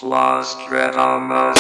Flosstradamus.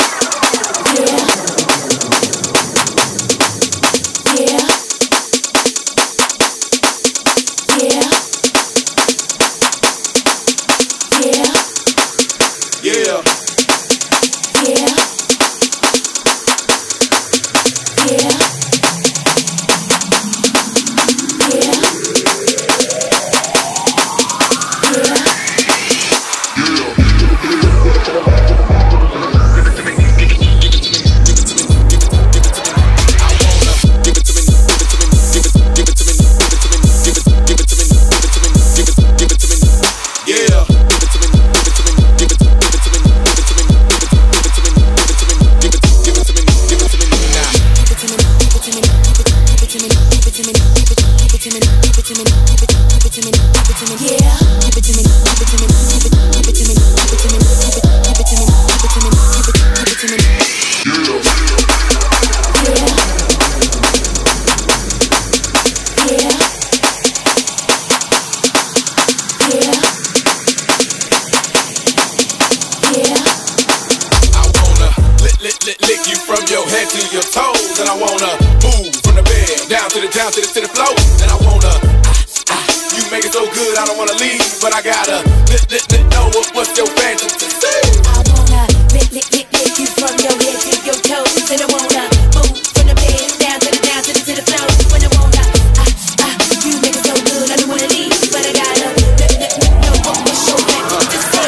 Lick you from your head to your toes, and I wanna move from the bed down to the floor, and I wanna you make it so good I don't wanna leave, but I gotta know what's your fantasy. I wanna lick you from your head to your toes, and I wanna move from the bed down to the floor, when I wanna you make it so good I don't wanna leave, but I gotta know what's your fantasy.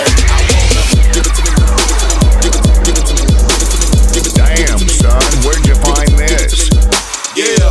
Damn, son, where'd you find this? Yeah.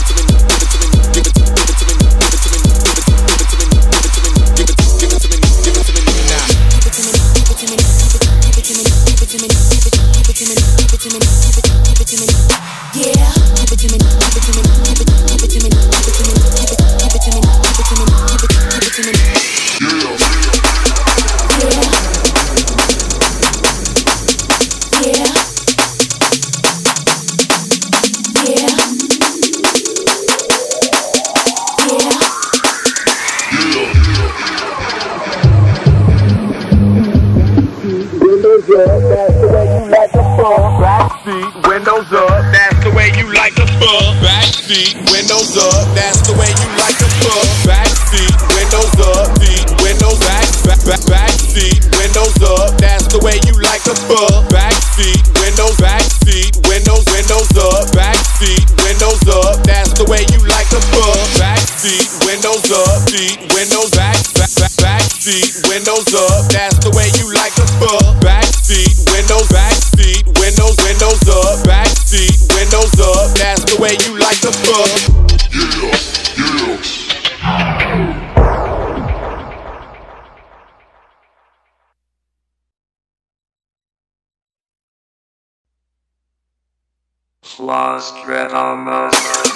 Windows up, that's the way you like to fuck. Backseat, windows up, that's the way you like to fuck. Backseat, windows up, windows backseat, windows up, that's the way you like to fuck. Backseat, windows up, backseat, windows up, that's the way you like to fuck. Backseat, windows up, windows backseat, windows up, that's the way you like to fuck. Backseat, windows up, backseat, windows up, that's the way you like to fuck. Flosstradamus.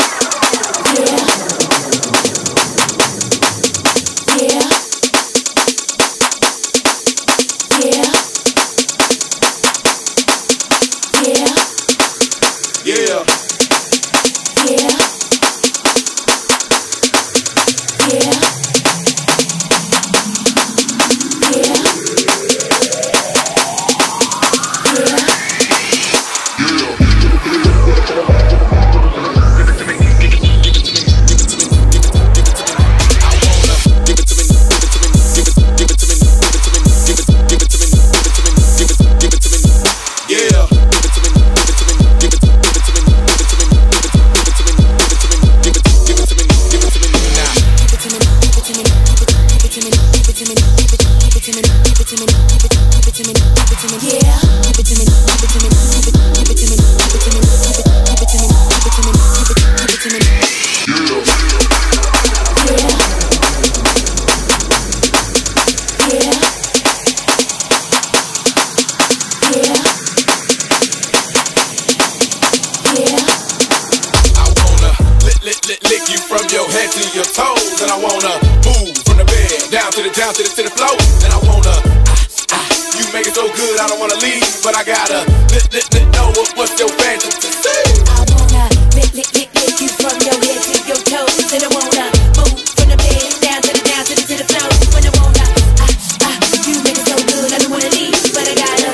Lick you from your head to your toes, and I wanna move from the bed down to the floor, and I wanna you make it so good I don't wanna leave, but I gotta know what's your fantasy. I wanna lick you from your head to your toes, and I wanna move from the bed down to the floor, when I wanna you make it so good I don't wanna leave, but I gotta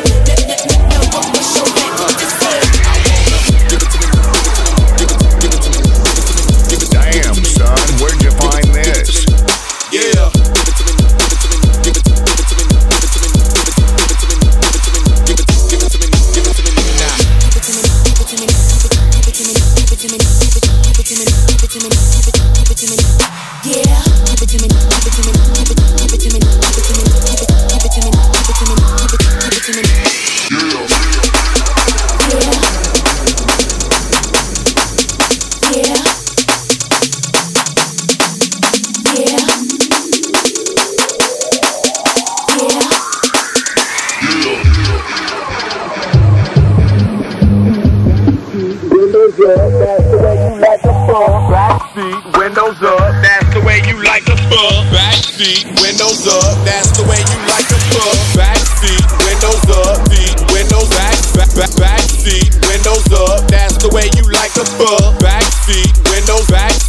that's the way you like to fuck. Backseat, windows up, that's the way you like to fuck. Backseat, windows up, that's the way you like to fuck. Backseat, windows up, seat, windows backseat, windows up, that's the way you like to fuck. Backseat, windows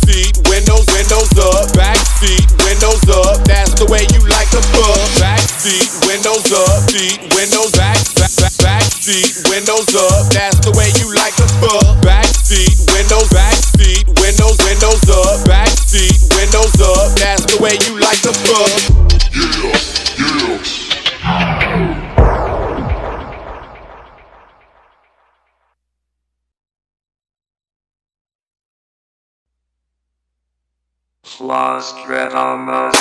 up, backseat, windows up, that's the way you like to fuck. Backseat, windows up, seat, windows backseat, windows up, that's the way you like to fuck. Backseat, windows up, backseat, windows up, that's the way you like to fuck. Flosstradamus.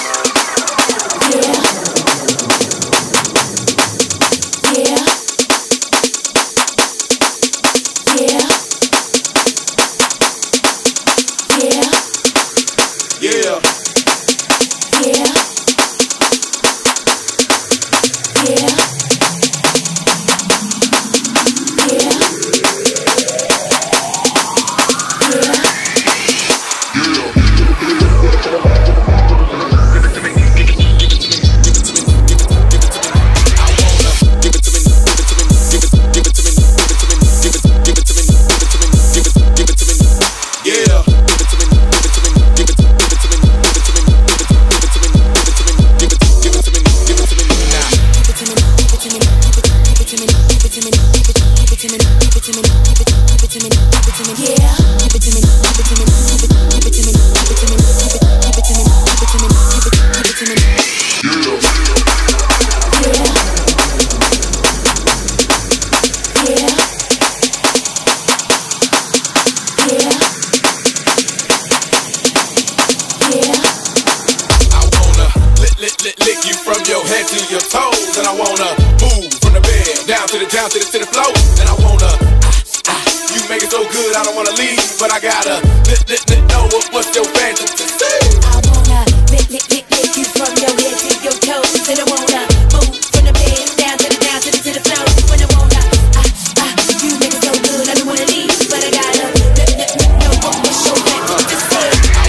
Lick you from your head to your toes, and I wanna move from the bed down to the floor, and I wanna you make it so good I don't wanna leave, but I gotta know what's your fantasy. I wanna lick you from your head to your toes, and I wanna move from the bed down to the floor, when I wanna you make it so good I don't wanna leave, but I gotta know what's your fantasy.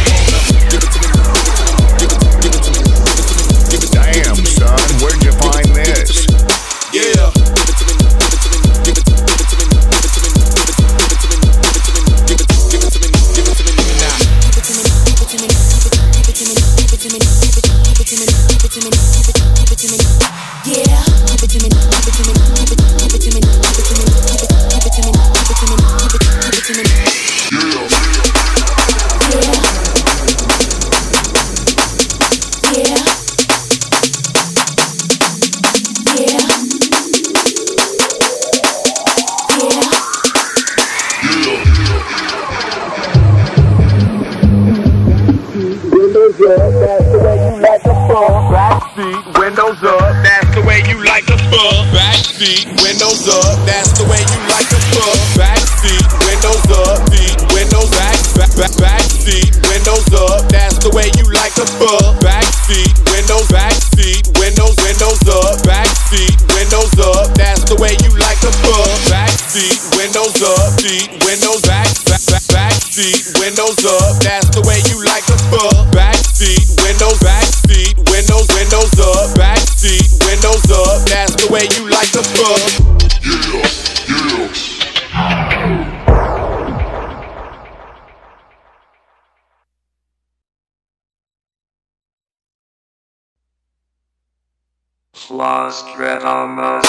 Damn, son, where'd you find this? Yeah. Backseat, windows up, that's the way you like to fuck. Backseat, windows up, that's the way you like to fuck. Backseat, windows up, seat, windows backseat, windows up, that's the way you like to fuck. Backseat, windows up, backseat, windows up, that's the way you like to fuck. Backseat, windows up, seat, windows backseat, windows up, that's the way you like to fuck. Backseat, windows up, backseat, windows up, that's the way you like to fuck. Flosstradamus.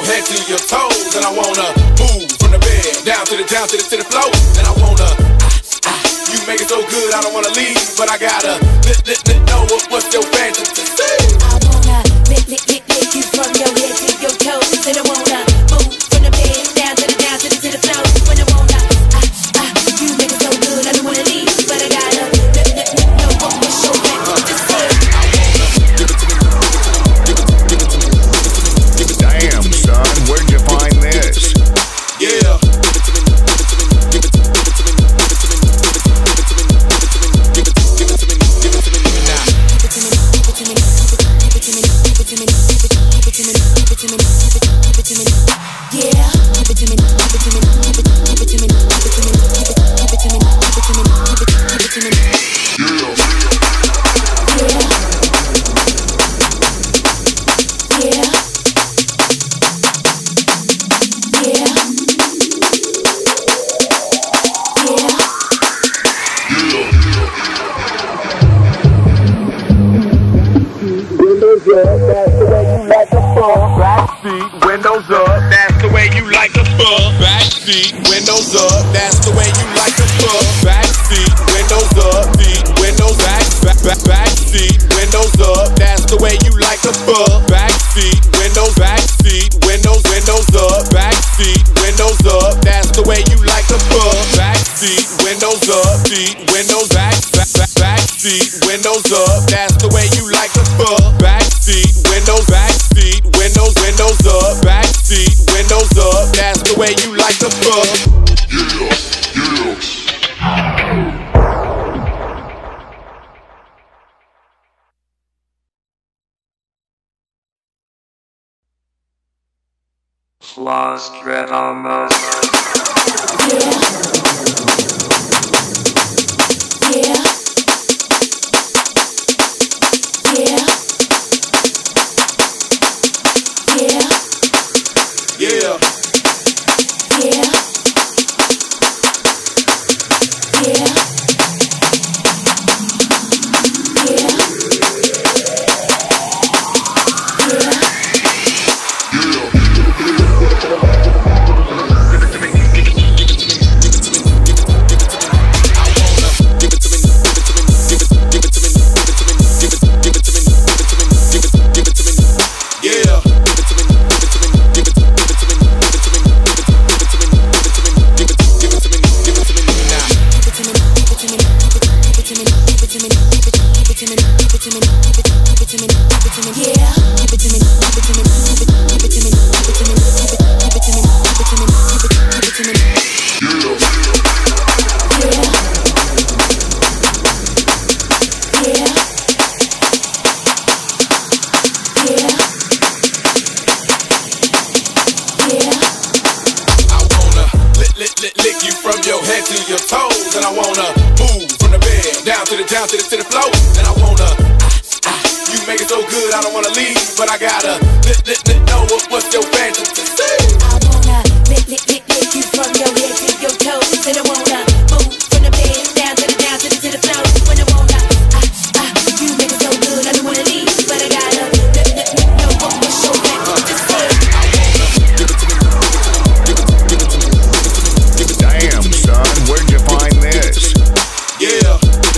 head to your toes, and I wanna move from the bed down to the floor, and I wanna you make it so good I don't wanna leave, but I gotta know what's your fantasy. I wanna lick you from your head to your toes, and I wanna move from the bed down to the floor, when I wanna you make it so good I don't wanna leave, but I gotta know what's your fantasy. Damn, son, where'd you find this? Yeah. Windows up, that's the way you like to fuck. Backseat, windows up, that's the way you like to fuck. Backseat, windows up, windows backseat, windows up, that's the way you like to fuck. Backseat, windows up, backseat, windows up, that's the way you like to fuck. Backseat, windows up, windows backseat, windows up, that's the way you like to fuck. Backseat, windows up, backseat, windows up, that's the way you like to fuck. Flosstradamus. Lick you from your head to your toes, and I wanna move from the bed down to the floor, and I wanna you make it so good I don't wanna leave, but I gotta know what's your fantasy. I wanna lick you from your head to your toes, and I wanna move from the bed down to the floor, when I wanna you make it so good I don't wanna leave, but I gotta know what's your fantasy. Damn, son, where'd you find this? Yeah.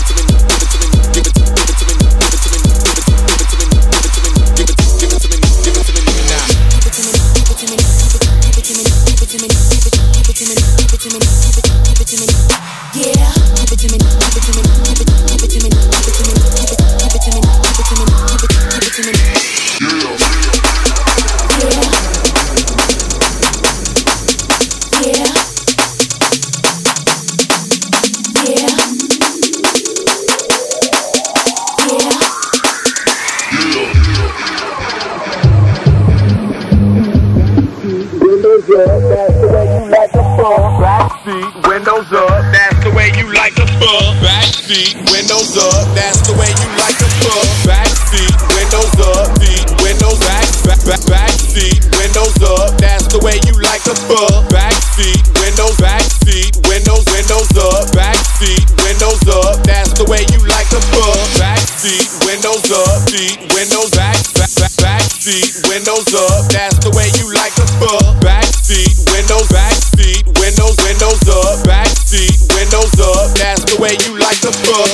Backseat, windows up, that's the way you like to fuck. Backseat, windows up, that's the way you like to fuck. Backseat, windows up, windows backseat, windows up, that's the way you like to fuck. Backseat, windows up, backseat, windows up, that's the way you like to fuck. Backseat, windows up, windows backseat. Backseat, windows up, that's the way you like to fuck. Backseat, windows up. Backseat, windows up, that's the way you like to fuck.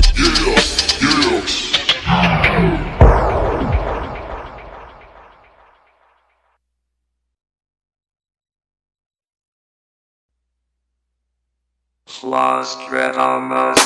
Flosstradamus.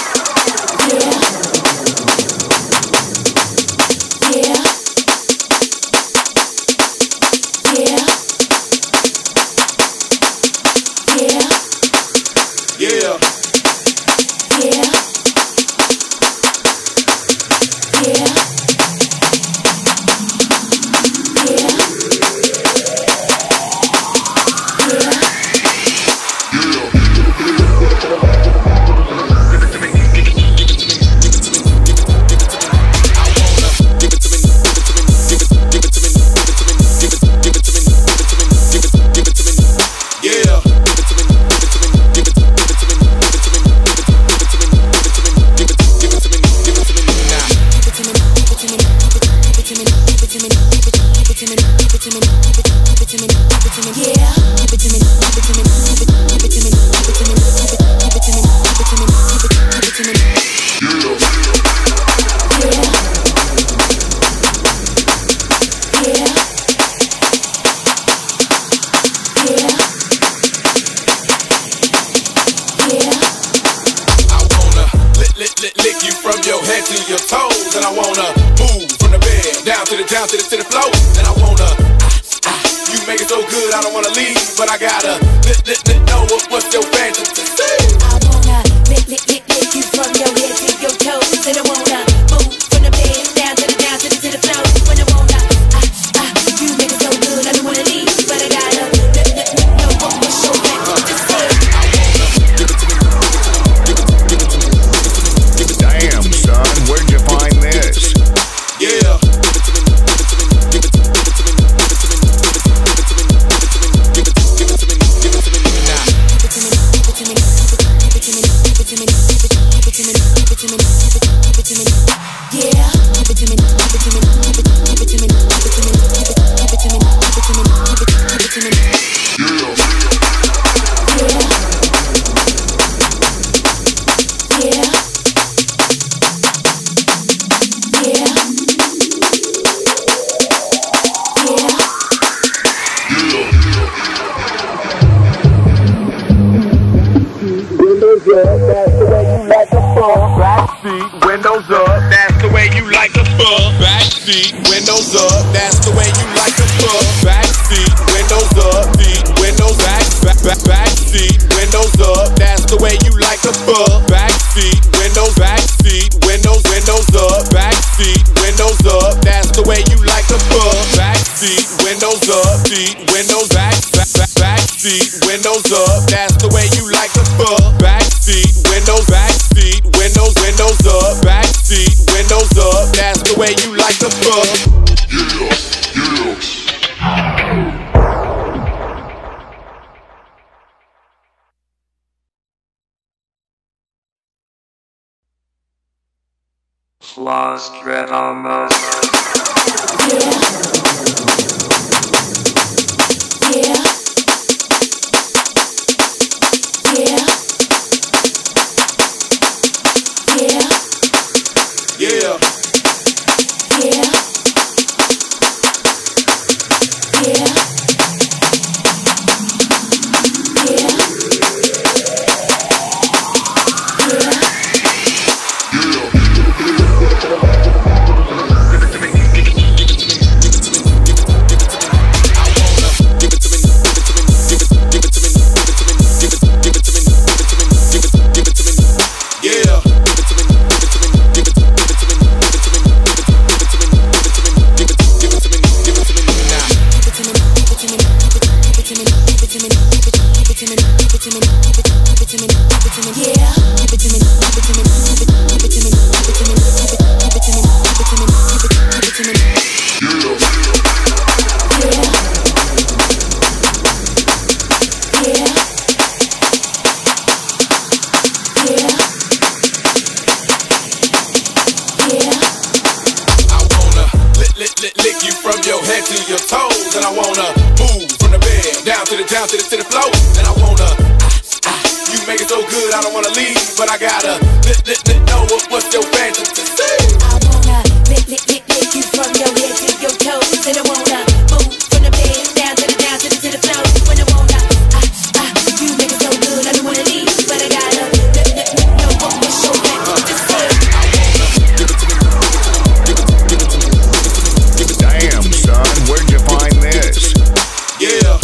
Lick you from your head to your toes, and I wanna move from the bed down to the floor, and I wanna you make it so good I don't wanna leave, but I gotta know what's your fantasy. I wanna lick you from your head to your toes, and I wanna move from the bed down to the floor, when I wanna you make it so good I don't wanna leave, but I gotta know what's your fantasy. Damn, son, where'd you find this? Yeah. Backseat, windows up, that's the way you like to fuck. Backseat, windows up, that's the way you like to fuck. Backseat, windows up, backseat, windows up, that's the way you like to fuck. Backseat, windows up, backseat, windows up, that's the way you like to fuck. Backseat, windows up, backseat, windows up, that's the way you like to fuck. Backseat, windows up, backseat, windows up, that's the way you like to fuck. Flosstradamus. head to your toes, and I wanna move from the bed down to the floor, and I wanna you make it so good I don't wanna leave, but I gotta know what's your fantasy. I wanna lick you from your head to your toes, and I wanna move from the bed down to the floor. When I wanna you make it so good I don't wanna leave, but I gotta know what's your fantasy. Damn, son, where'd you find this? Yeah.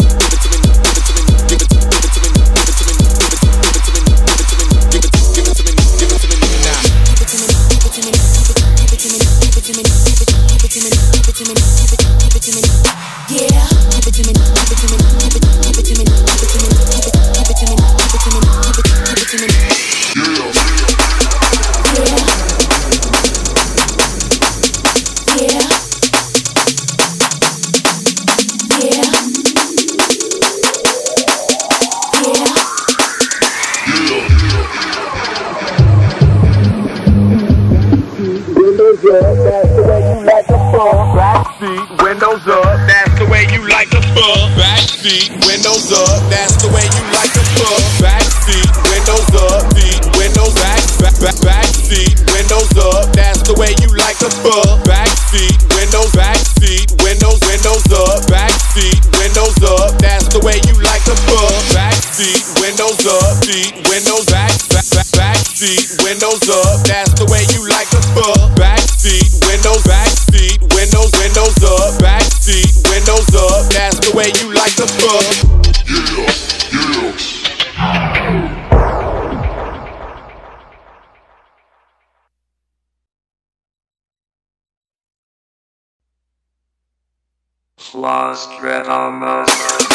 Windows up, that's the way you like to fuck. Backseat, windows up, that's the way you like to fuck. Backseat, windows up, windows backseat, windows up, that's the way you like to fuck. Backseat, windows up, backseat, windows up, that's the way you like to fuck. Backseat, windows up, windows backseat, windows up, that's the way you like to fuck. Backseat, windows up, backseat, windows up, that's the way you like to fuck. Flosstradamus.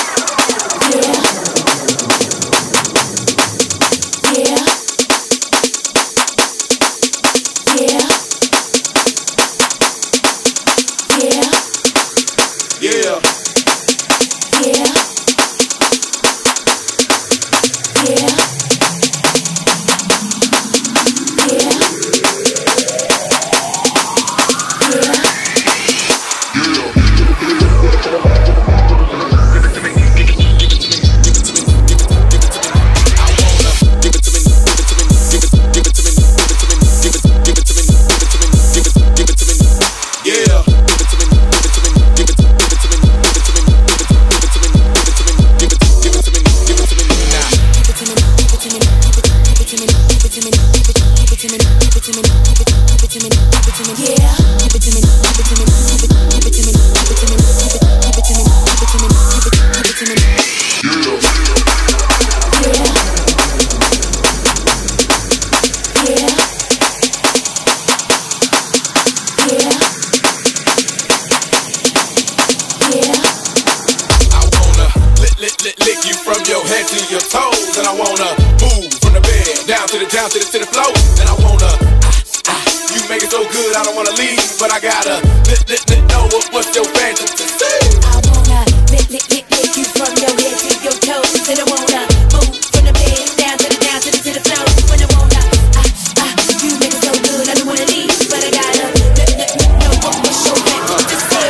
Lick you from your head to your toes, and I wanna move from the bed down to the floor, and I wanna you make it so good I don't wanna leave, but I gotta know what's your fantasy. I wanna lick you from your head to your toes, and I wanna move from the bed down to the floor. When I wanna you make it so good I don't wanna leave, but I gotta know what's your fantasy.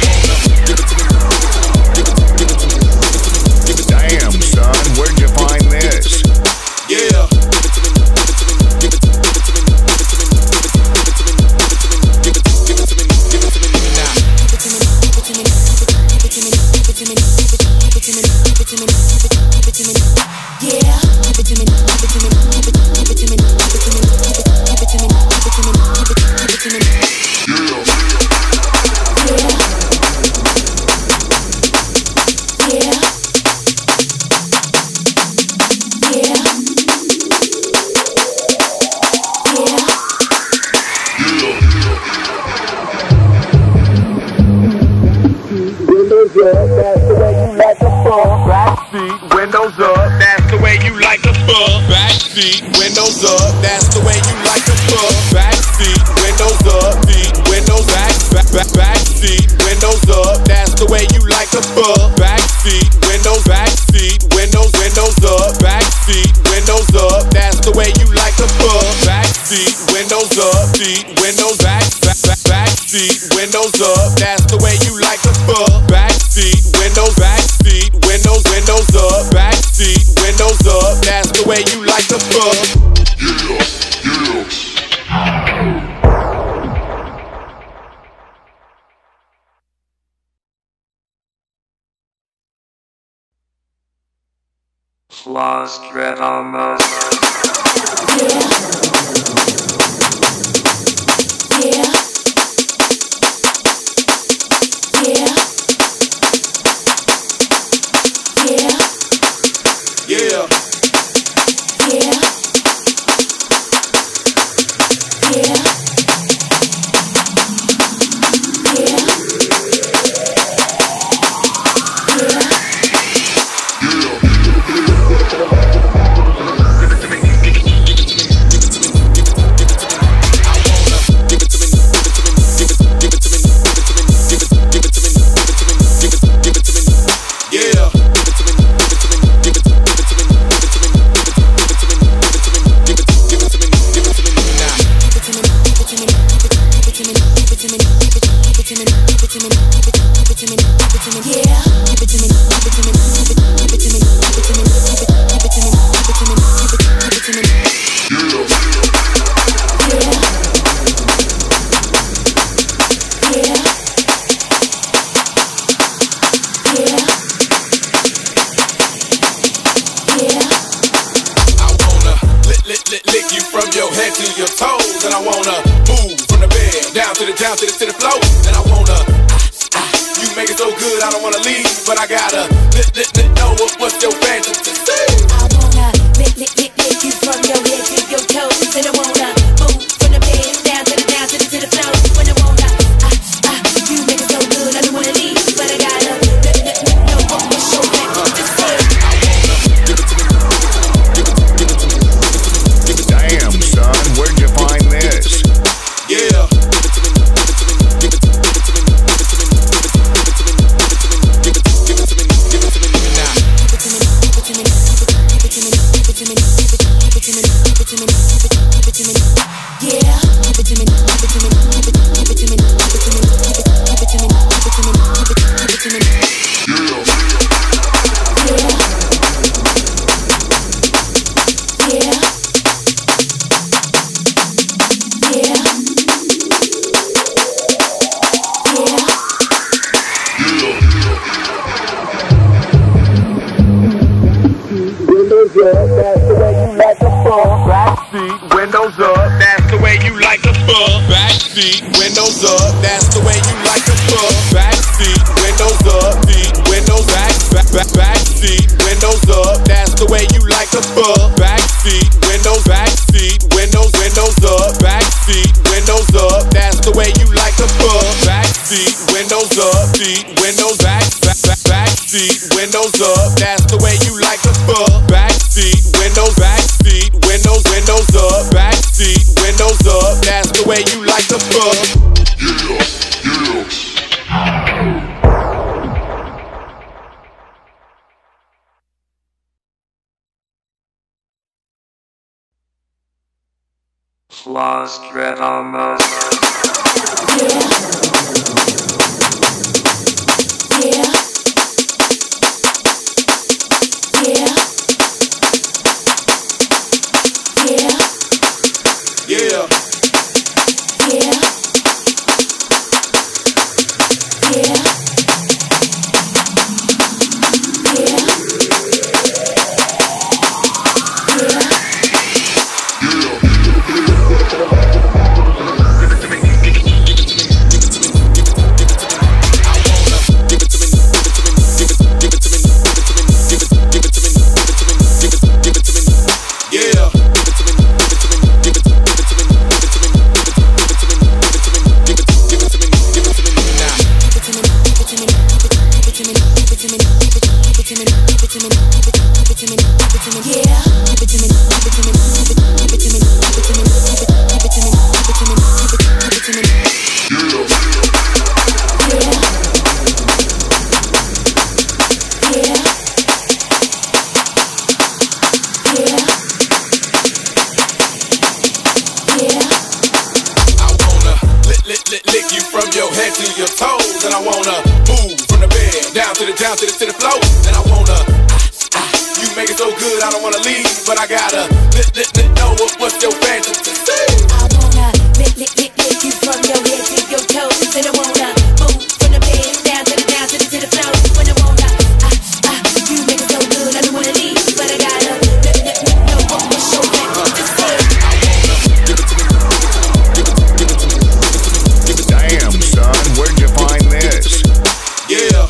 Damn, son, where'd you find this? Yeah. Backseat, windows up, that's the way you like to fuck. Backseat, windows up, that's the way you like to fuck. Backseat, windows up, windows backseat, windows up, that's the way you like to fuck. Backseat, windows up, backseat, windows up, that's the way you like to fuck. Backseat, windows up, windows backseat. Backseat, windows up, that's the way you like to fuck. Backseat, windows up. Backseat, windows up, that's the way you like to fuck. Flosstradamus. Lick you from your head to your toes, and I wanna move from the bed down to the floor, and I wanna you make it so good I don't wanna leave, but I gotta know what's your fantasy. I wanna lick you from your head to your toes, and I wanna move from the bed down to the floor, when I wanna you make it so good I don't wanna leave, but I gotta know what's your fantasy. Damn, son, where'd you find this? Yeah. Backseat, windows up, that's the way you like to fuck. Backseat, windows up, that's the way you like to fuck. Backseat, windows up, backseat, windows up, that's the way you like to fuck. Backseat, windows up, backseat, windows up, that's the way you like to fuck. Backseat, windows up, backseat, windows up, that's the way you like to fuck. Backseat, windows up, backseat, windows up, that's the way you like to fuck. Flosstradamus. Give it to me. toes, and I wanna move from the bed down to the floor, and I wanna you make it so good I don't wanna leave, but I gotta know what's your fantasy. I wanna lick you from your head to your toes, and I wanna move from the bed down to the floor. When I wanna you make it so good I don't wanna leave, but I gotta know what's your fantasy. Damn, son, where'd you find this? Yeah.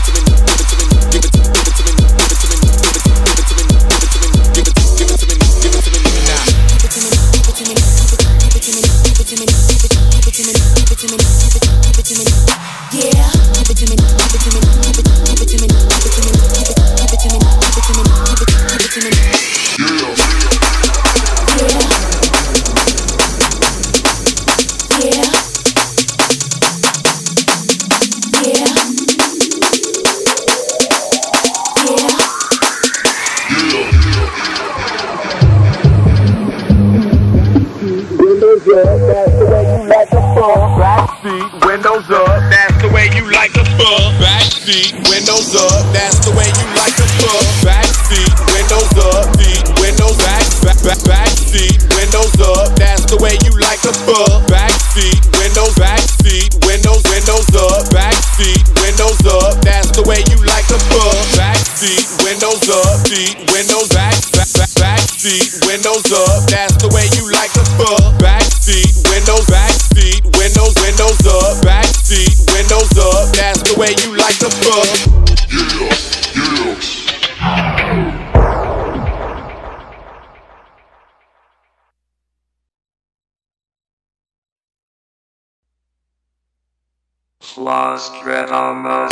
Windows up, that's the way you like to fuck. Backseat, windows up, that's the way you like to fuck. Backseat, windows up, windows backseat, windows up, that's the way you like to fuck. Backseat, windows up, backseat, windows up, that's the way you like to fuck. Backseat, windows up, windows backseat, windows up, that's the way you like to fuck. Backseat, windows up, backseat, windows up, that's the way you like to fuck. Flosstradamus.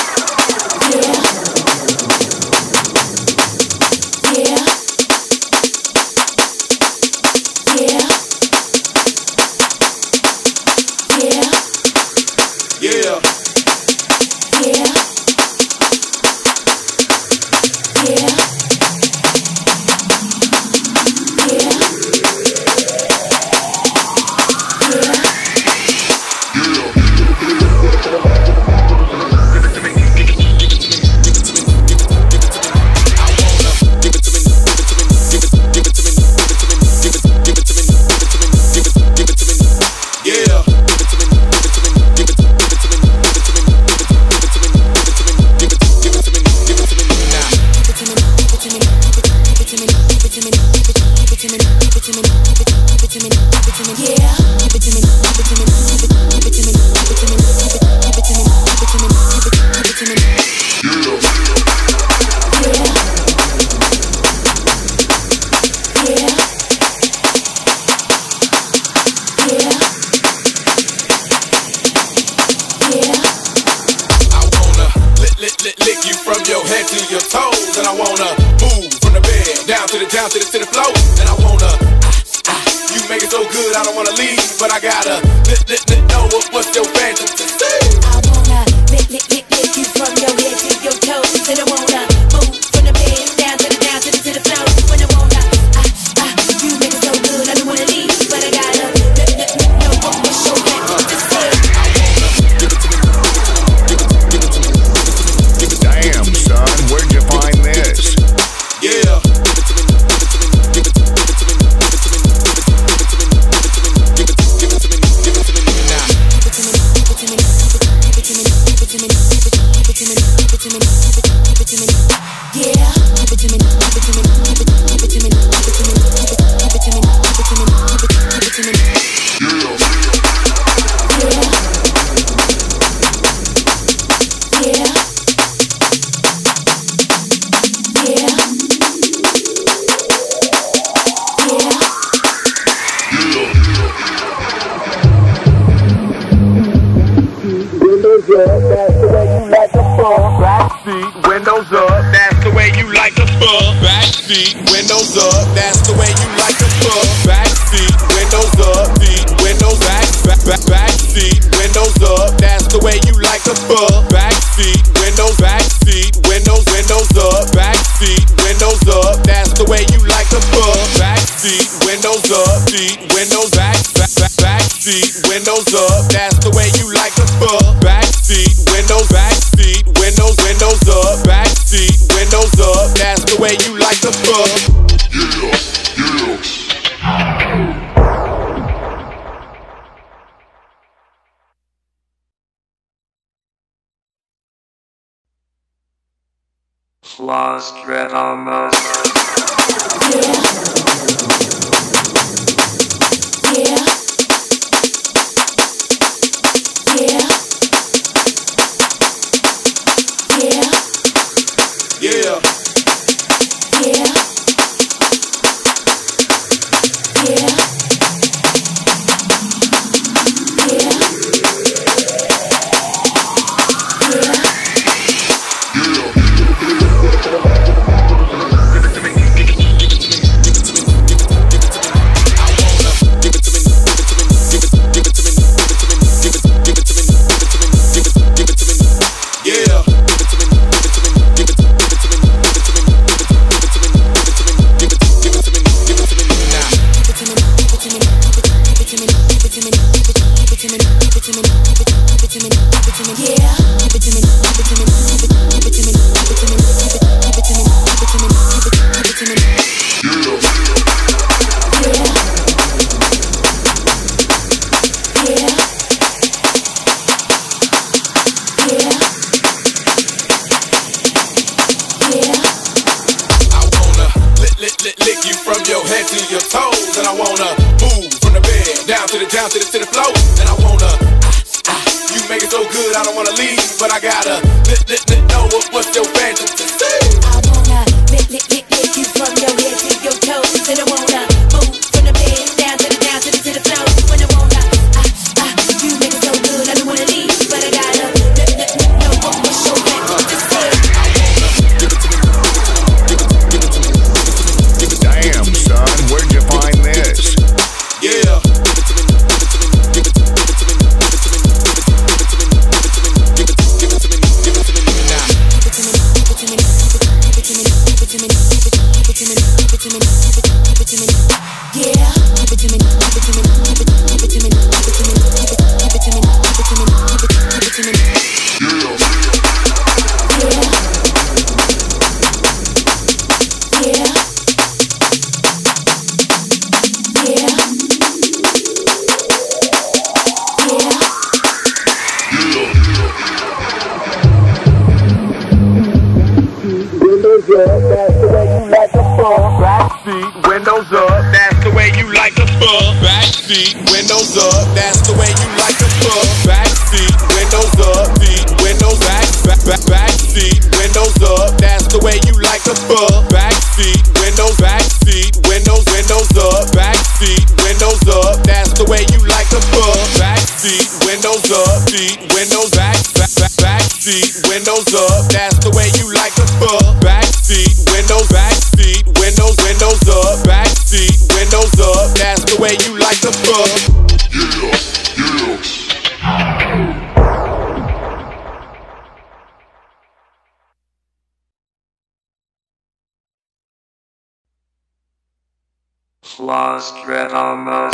Lick you from your head to your toes, and I wanna move from the bed down to the floor, and I wanna you make it so good I don't wanna leave, but I gotta know what's your fantasy. I wanna lick you from your head to your toes, and I wanna move from the bed down to the floor. When I wanna you make it so good I don't wanna leave, but I gotta know what's your fantasy. Damn, son, where'd you find this? Yeah. Backseat, windows up, that's the way you like to fuck. Backseat, windows up, that's the way you like to fuck. Backseat, windows up, windows backseat, windows up, that's the way you like to fuck. Backseat, windows up, backseat, windows up, that's the way you like to fuck. Backseat, windows up, windows backseat, windows up, that's the way you like to fuck. windows, back seat, windows, windows up, back seat, windows up. That's the way you like to fuck. Flosstradamus. Lick you from your head to your toes, and I wanna move from the bed down to the floor, and I wanna you make it so good I don't wanna leave, but I gotta know what's your fantasy. I wanna lick you from your head to your toes, and I wanna move from the bed down to the floor, when I wanna you make it so good I don't wanna leave, but I gotta know what's your fantasy. Damn, son, where'd you find this? Yeah. Windows up, that's the way you like to fuck. Backseat, windows up, that's the way you like to fuck. Backseat, windows up, windows backseat, windows up, that's the way you like to fuck. Backseat, windows up, backseat, windows up, that's the way you like to fuck. Backseat, windows up, windows backseat, windows up, that's the way you like to fuck. Backseat, windows up, backseat, windows up, that's the way you like to fuck. Flosstradamus.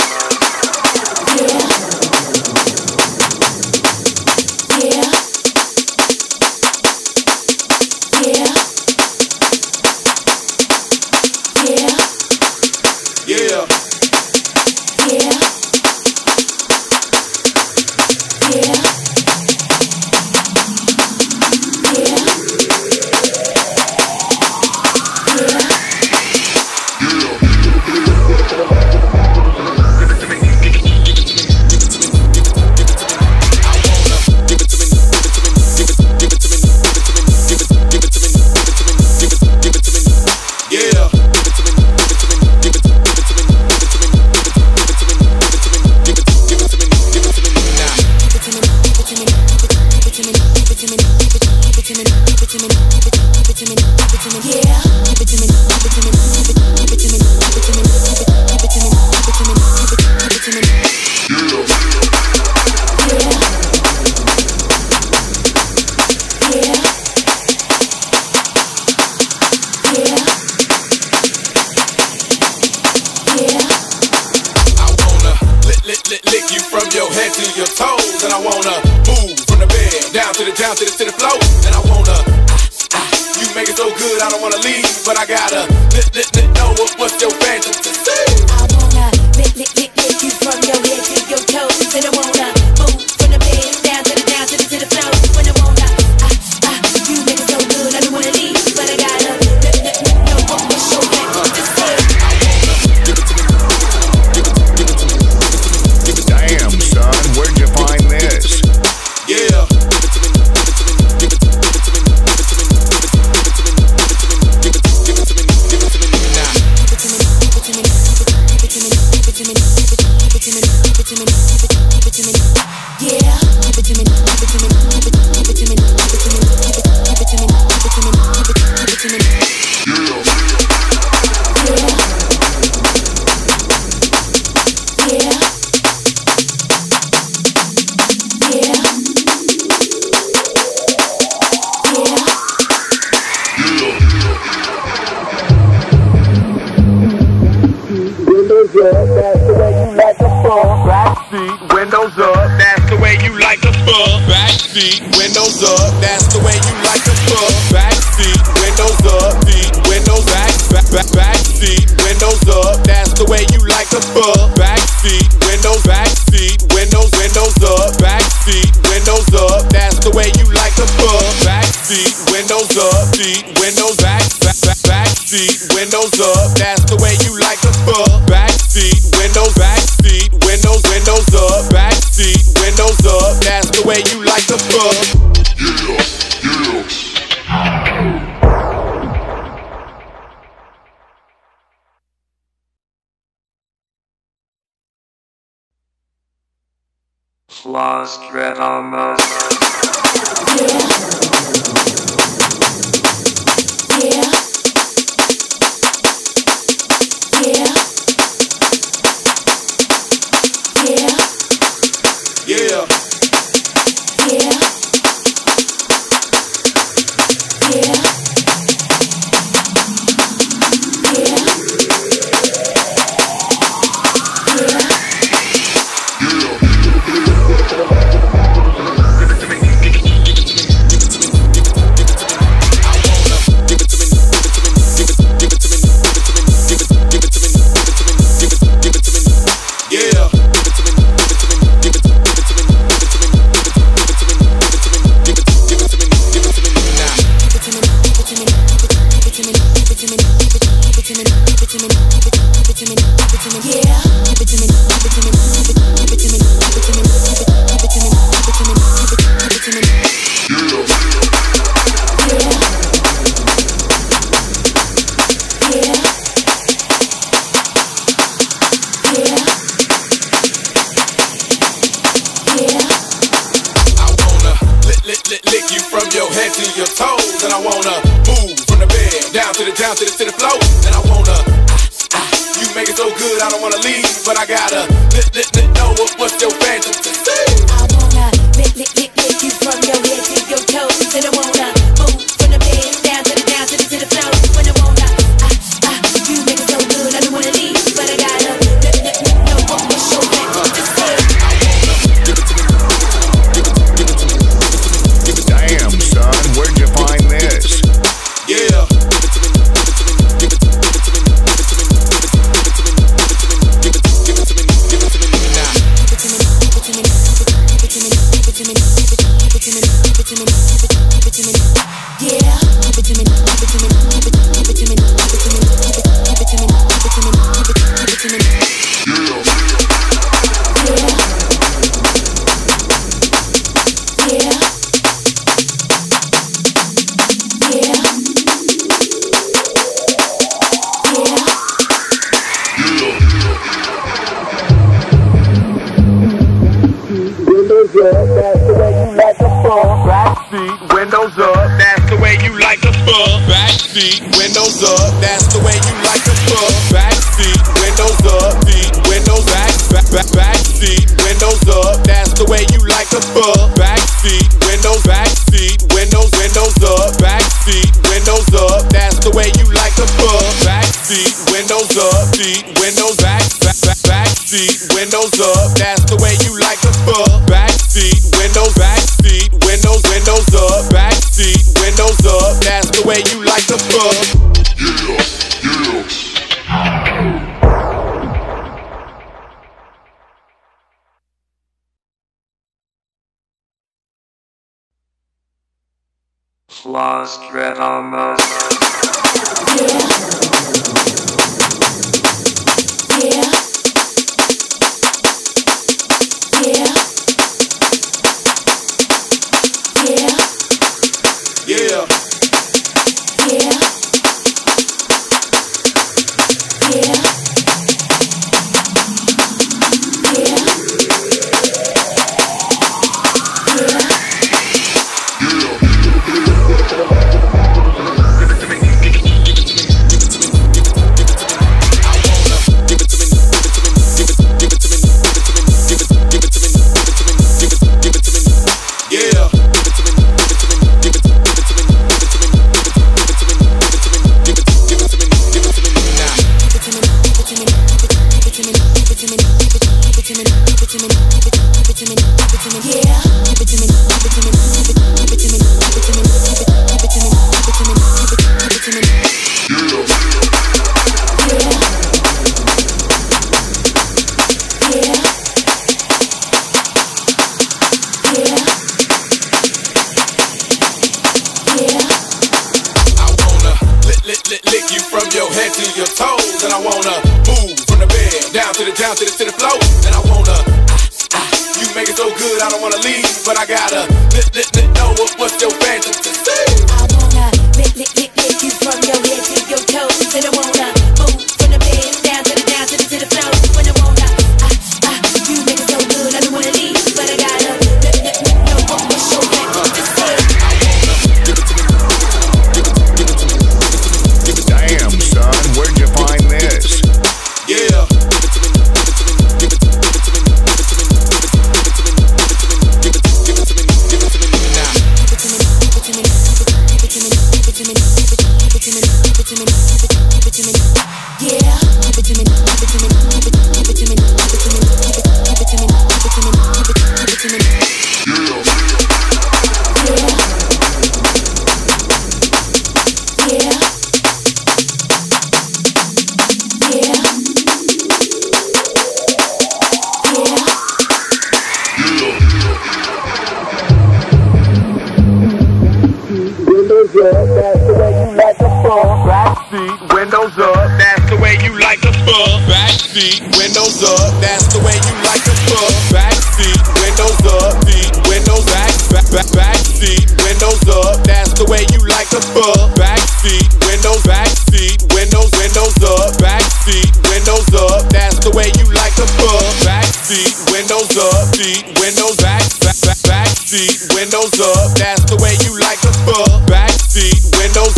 Lick you from your head to your toes, and I wanna move from the bed down to the floor. And I wanna, you make it so good, I don't wanna leave, but I gotta know what's your fantasy. I wanna lick you from your head to your toes, and I wanna move from the bed down to the floor. When I wanna, you make it so good, I don't wanna leave, but I gotta know what's your fantasy. Damn, son, where'd you find this? Yeah. Windows up, that's the way you like to fuck. Backseat, windows up, that's the way you like to fuck. Backseat, windows up, windows backseat, windows up, that's the way you like to fuck. Backseat, windows up, backseat, windows up, that's the way you like to fuck. Backseat, windows up, windows backseat, windows up, that's the way you like to fuck. Backseat, windows up, backseat, windows up, that's the way you like to fuck. Flosstradamus. Lick you from your head to your toes, and I wanna move from the bed down to the floor. And I wanna, you make it so good, I don't wanna leave, but I gotta know what's your fantasy. I wanna lick you from your head to your toes, and I wanna move from the bed down to the floor. When I wanna, you make it so good, I don't wanna leave, but I gotta know what's your fantasy. Damn, son, where'd you find this? Yeah. Backseat, windows up, that's the way you like to fuck. Backseat, windows up, that's the way you like to fuck. Backseat, windows up, windows backseat, windows up, that's the way you like to fuck. Backseat, windows up, backseat, windows up, that's the way you like to fuck. Backseat, windows up, windows backseat, windows up, that's the way you like to fuck. Backseat, windows Flosstradamus. Lick you from your head to your toes, and I wanna move from the bed down to the floor, and I wanna you make it so good I don't wanna leave, but I gotta know what's your fantasy. I wanna lick you from your head to your toes, and I wanna move from the bed down to the floor, when I wanna you make it so good I don't wanna leave, but I gotta know what's your fantasy. Damn, son, where'd you find this? Yeah. Windows up, that's the way you like to fuck. Backseat, windows up, that's the way you like to fuck. Backseat, windows up, windows backseat, windows up, that's the way you like to fuck. Backseat, windows up, backseat, windows up, that's the way you like to fuck. Backseat, windows up, windows backseat, windows up, that's the way you like to fuck. Backseat, windows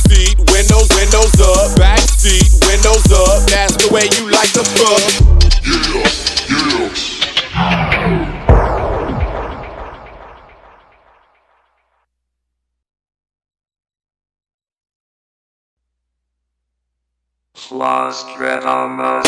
up, backseat, windows up, that's the way you like to fuck. Flosstradamus.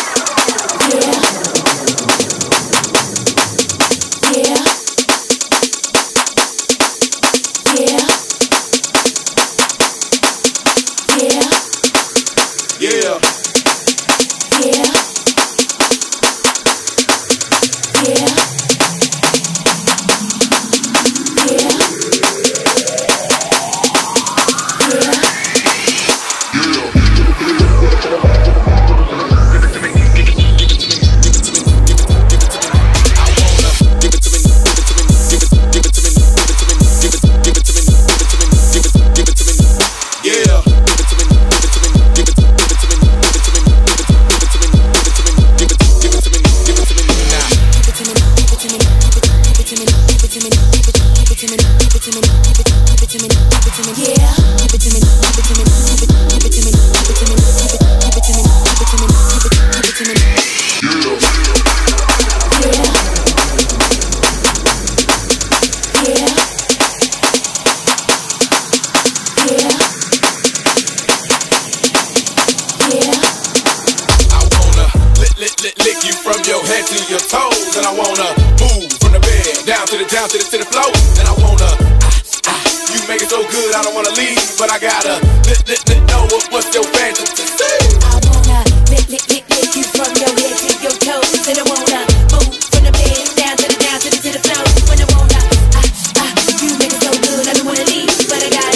Lick you from your head to your toes, and I wanna move from the bed down to the floor, and I wanna you make it so good I don't wanna leave, but I gotta know what's your fantasy. I wanna lick you from your head to your toes, and I wanna move from the bed down to the floor, when I wanna you make it so good I don't wanna leave, but I gotta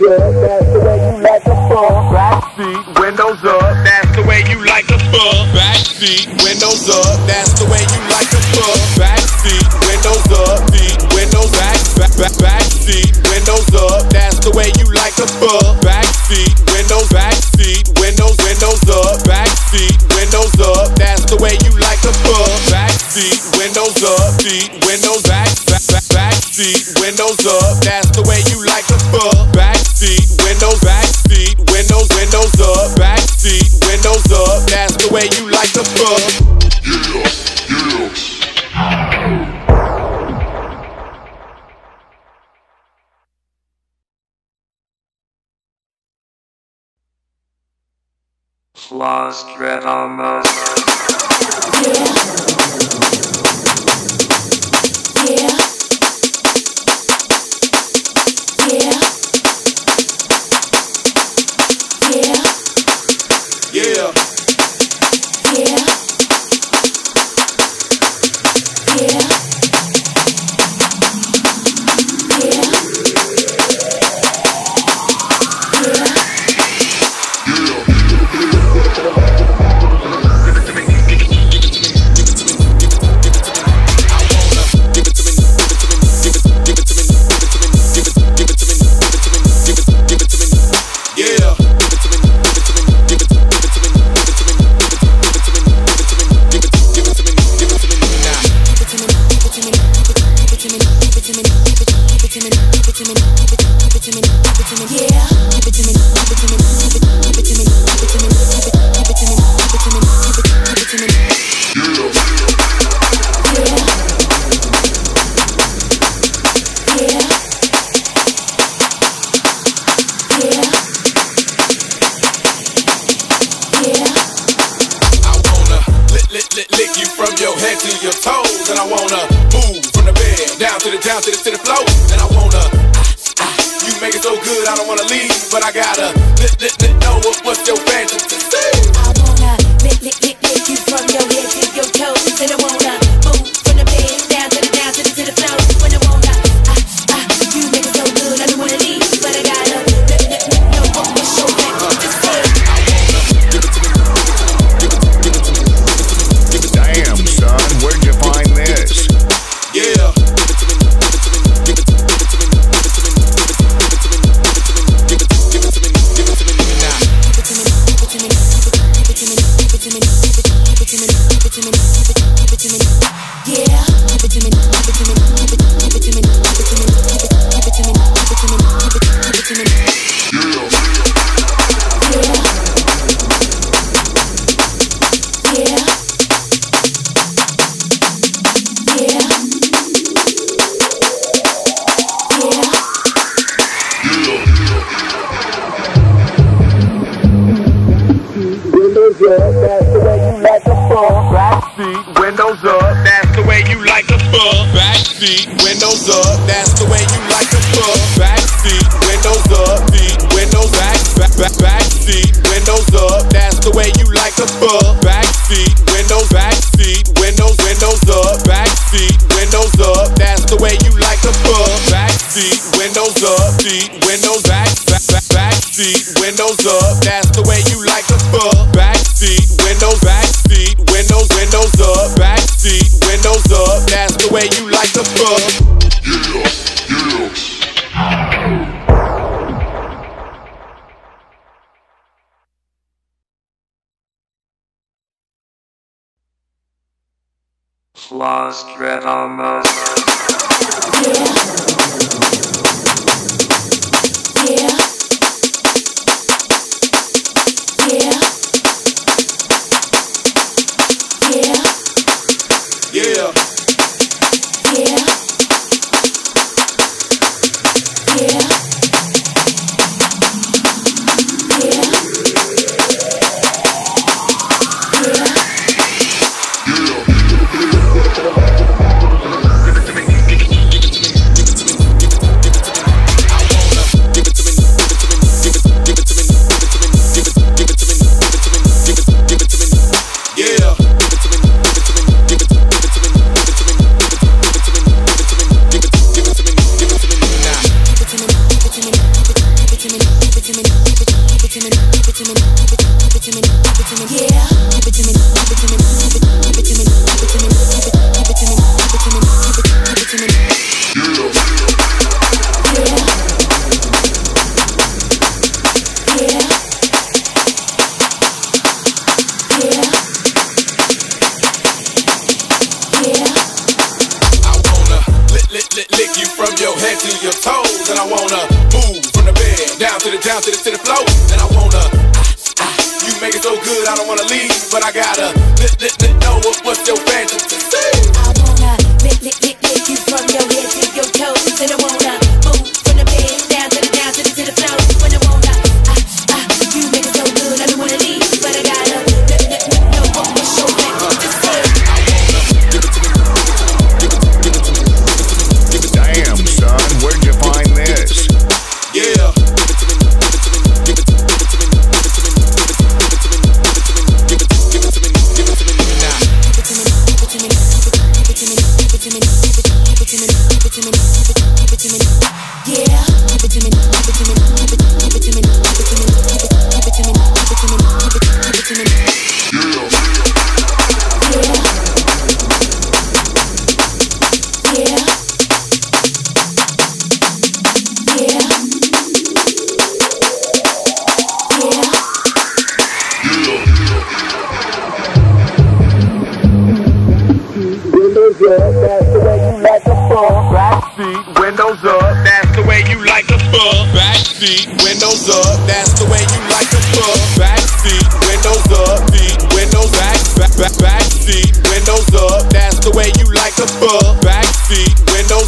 That's the way you like to fuck. Backseat, windows up. That's the way you like to fuck. Backseat, windows up. That's the way you like to fuck. Backseat, windows up. Windows backseat, windows up. That's the way you like to fuck. Backseat, windows up. Backseat, windows up. That's the way you like to fuck. Backseat, windows up. Backseat, windows up. That's the way you like to fuck. Backseat, windows up. Backseat, windows up. That's the way you like to fuck. Flosstradamus. Lick you from your head to your toes, and I wanna move from the bed down to the floor, and I wanna you make it so good I don't wanna leave, but I gotta know what's your fantasy. I wanna lick you from your head to your toes, and I wanna move from the bed down to the floor, when I wanna you make it so good I don't wanna leave, but I gotta know what's your fantasy. Damn, son, where'd you find this? Yeah. That's the way you like to fuck. Backseat, windows up. That's the way you like to fuck. Backseat, windows up. That's the way you like to fuck. Backseat, windows up. Backseat, windows up. That's the way you like to fuck. Backseat, windows up. Backseat, windows up. That's the way you like to fuck. Backseat, windows up. Backseat, windows up. That's the way you like to fuck. Backseat, windows up. Backseat, windows up. That's the way you like to fuck. Flosstradamus. your head to your toes, and I wanna move from the bed down to the floor, and I wanna you make it so good I don't wanna leave, but I gotta know what's your fantasy. I wanna lick you from your head to your toes, and I wanna move from the bed down to the floor, when I wanna you make it so good I don't wanna leave, but I gotta know what's your fantasy. Damn, son, where'd you find this? Yeah. Windows up, that's the way you like a fuck. Backseat, windows up, that's the way you like a fuck. Backseat, windows up, windows backseat, windows up, that's the way you like a fuck. Backseat, windows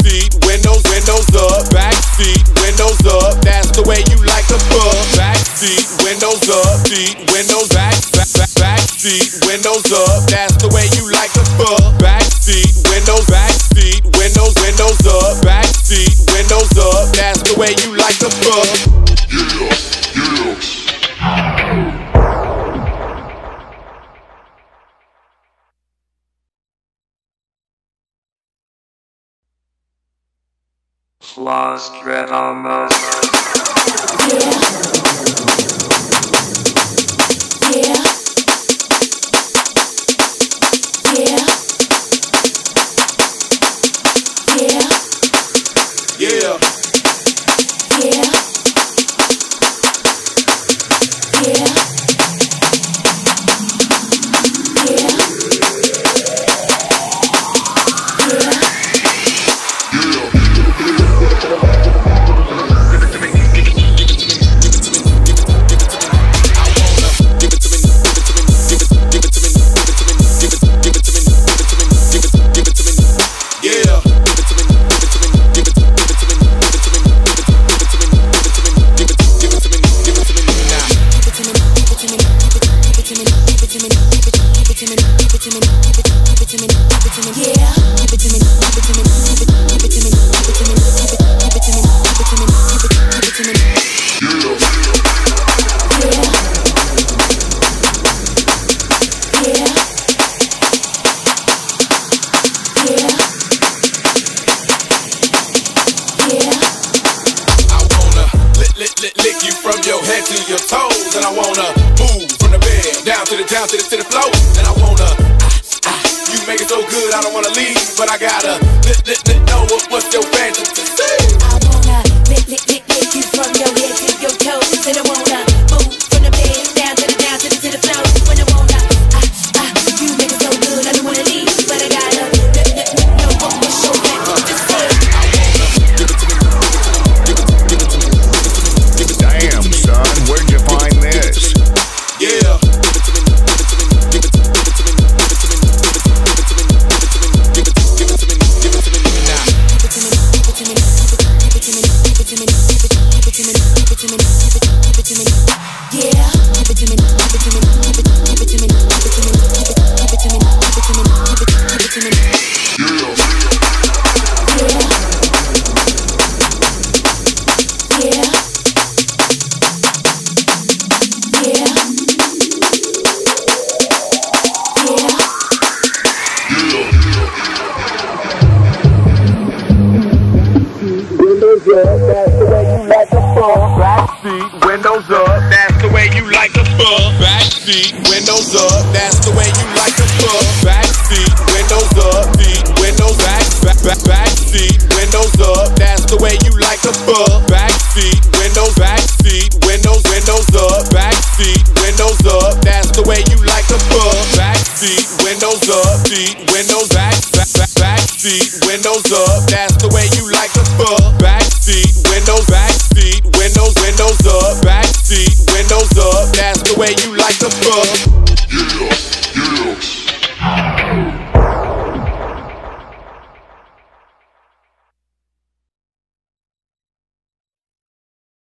up, backseat, windows up, that's the way you like a fuck. Backseat, windows up, windows backseat, windows up, that's the way you like a fuck. Backseat, windows up, backseat, windows up, that's the way you like a fuck. Flosstradamus. Lick you from your head to your toes, and I wanna move from the bed down to the floor, and I wanna you make it so good I don't wanna leave, but I gotta know what's your fantasy. I wanna lick you from your head to your toes, and I wanna move from the bed down to the floor, when I wanna you make it so good I don't wanna leave, but I gotta know what's your fantasy. Damn, son, where'd you find this? Yeah. Backseat, windows up, that's the way you like a fuck. Backseat, windows up, that's the way you like a fuck. Backseat, windows up, windows backseat, windows up, that's the way you like a fuck. Backseat, windows up, backseat, windows up, that's the way you like a fuck. Backseat, windows up, windows backseat, windows up. That's the way you like to fuck. Backseat, windows up. Backseat, windows up. That's the way you like to fuck. Yeah.